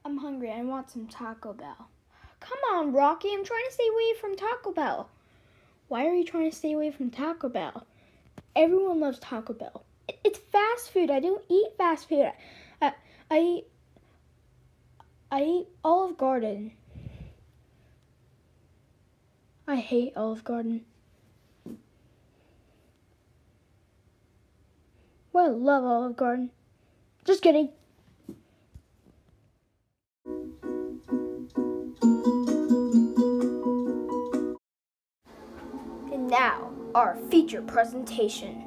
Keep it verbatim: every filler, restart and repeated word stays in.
I'm hungry. I want some Taco Bell. Come on, Rocky. I'm trying to stay away from Taco Bell. Why are you trying to stay away from Taco Bell? Everyone loves Taco Bell. It's fast food. I don't eat fast food. I, I eat, I eat Olive Garden. I hate Olive Garden. Well, I love Olive Garden. Just kidding. And now, our feature presentation.